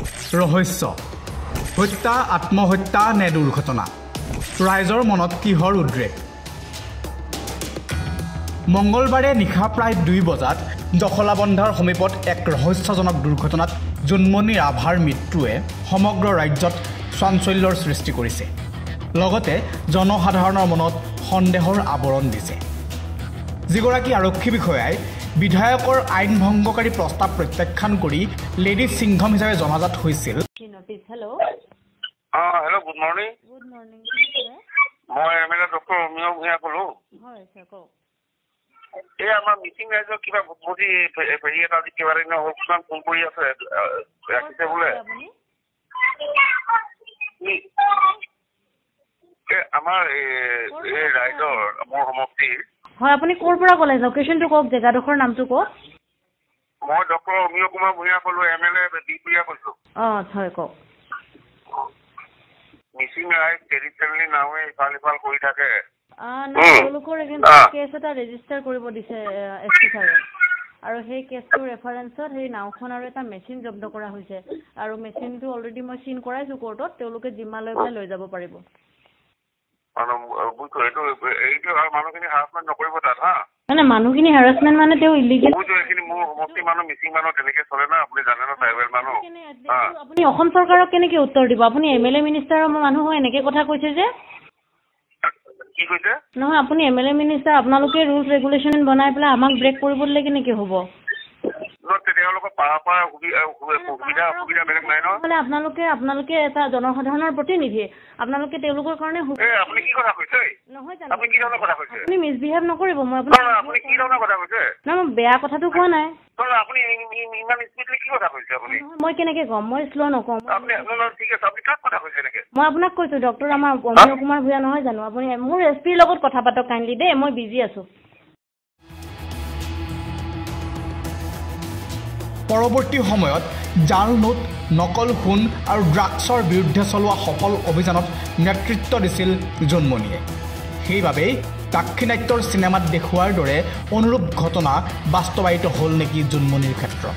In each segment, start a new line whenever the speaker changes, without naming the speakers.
ৰহস্য হত্যা আত্মহত্যা নে দুৰ্ঘটনা ৰাইজৰ মনত কিহৰ উদ্ৰেক মঙ্গলবাৰে নিশা প্ৰায় 2 বজাত দখলাবন্ধাৰ সমীপত এক ৰহস্যজনক দুৰ্ঘটনাত জন্মনিৰ আভাৰ মৃত্যুৱে সমগ্ৰ ৰাজ্যত চাঞ্চল্যৰ সৃষ্টি কৰিছে লগতে জনসাধাৰণৰ মনত সন্দেহৰ আৱৰণ দিছে যিগৰাকী আৰক্ষী বিষয়াই বিধায়কৰ আইন ভংগকাৰী প্ৰস্তাৱ প্ৰত্যাখ্যান কৰি লেডি সিংঘম হিচাপে জনাজাত হৈছিল
হেল্ল'
হেল্ল' গুড মৰ্নিং মই এমএলএ ডক্টৰ অমিয় ভূঞা ক'লো
হয় স্যাৰ কওক
এই আমাৰ মিটিং ৰাইজৰ কিবা বুদ্ধি হেৰি এটা আজি কিবা দিনৰ কিছুমান ফোন কৰি আছে ৰাখিছে বোলে আমাৰ এই ৰাইজৰ মোৰ সমষ্টিৰ
হয় আপুনি ক'ৰ পৰা ক'লে লোকেশ্যনটো কওক জেগাডোখৰ নামটো কওক
মই ডক্টৰ অমিয় কুমাৰ ভূঞা ক'লো এমএলএ বিপুৰীয়া কৈছো
হয় কওক
মিচিং ৰাইজ ট্ৰেডিশ্যনেলি নামে ইফাল সিফাল কৰি থাকে
তেওঁলোকৰ এগেইনষ্ট কেছ এটা ৰেজিষ্টাৰ কৰিব দিছে এছপি ছাৰে আৰু সেই কেছটোৰ ৰেফাৰেঞ্চত সেই নাওখন আৰু এটা মেচিন জব্দ কৰা হৈছে আৰু মেচিনটো অলৰেডি মই চিন কৰাইছো কোৰ্টত তেওঁলোকে জিম্মা লৈ পেলাই লৈ যাব পাৰিব
মানুহখিনি হাৰাচমেণ্ট নকৰিব তাত হা
মানে মানুহখিনি হেৰাচমেণ্ট মানে তেওঁ ইলিগেল
এইখিনি মোৰ সমষ্টি মানুহ মিচিং মানুহ তেনেকে চলে না আপুনি জানে ন ট্ৰাইবেল মানুহ
আপুনি অসম চৰকাৰক কেনেকে উত্তৰ দিব আপুনি এমএলএ মিনিষ্টাৰৰ মানুহ হৈ এনেকে কথা কৈছে যে
কি কৈছে
নহয় আপুনি এমএলএ মিনিষ্টাৰ আপোনালোকে ৰুলছ ৰেগুলেশ্যন বনাই পেলাই আমাক ব্ৰেক কৰিব দিলে কেনেকে হ'ব আপোনালোকে এটা জনসাধাৰণৰ প্ৰতিনিধি আপোনালোকে তেওঁলোকৰ কাৰণে আপুনি মিছবিহেভ নকৰিব মই বেয়া কথাটো কোৱা নাই মই কেনেকে ক'ম মই শ্ল' নকওঁ মই আপোনাক কৈছো ডক্টৰ আমাৰ অমিয় কুমাৰ ভূঞা নহয় জানো আপুনি মোৰ এছপিৰ লগত কথা পাতক কাইণ্ডলি দেই মই বিজি আছো
পৰৱৰ্তী সময়ত জাল নোট নকল সোণ আৰু ড্ৰাগছৰ বিৰুদ্ধে চলোৱা সফল অভিযানত নেতৃত্ব দিছিল জন্মনিয়ে সেইবাবেই দাক্ষিণাত্যৰ চিনেমাত দেখুৱাৰ দৰে অনুৰূপ ঘটনা বাস্তৱায়িত হ'ল নেকি জন্মনিৰ ক্ষেত্ৰত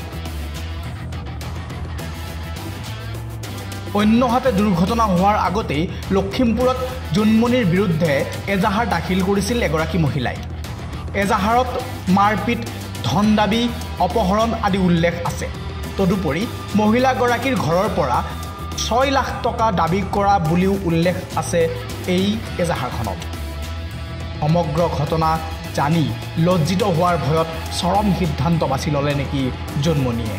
অন্যহাতে দুৰ্ঘটনা হোৱাৰ আগতেই লখিমপুৰত জন্মনিৰ বিৰুদ্ধে এজাহাৰ দাখিল কৰিছিল এগৰাকী মহিলাই এজাহাৰত মাৰপিট ধন দাবী অপহৰণ আদি উল্লেখ আছে তদুপৰি মহিলাগৰাকীৰ ঘৰৰ পৰা 6 লাখ টকা দাবী কৰা বুলিও উল্লেখ আছে এই এজাহাৰখনত সমগ্ৰ ঘটনা জানি লজ্জিত হোৱাৰ ভয়ত চৰম সিদ্ধান্ত বাছি ল'লে নেকি জন্মনিয়ে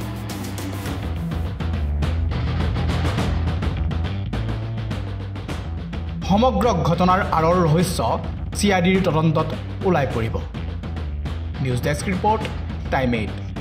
সমগ্ৰ ঘটনাৰ আঁৰৰ ৰহস্য চিআইডিৰ তদন্তত ওলাই পৰিব নিউজ ডেস্ক ৰিপৰ্ট টাইম 8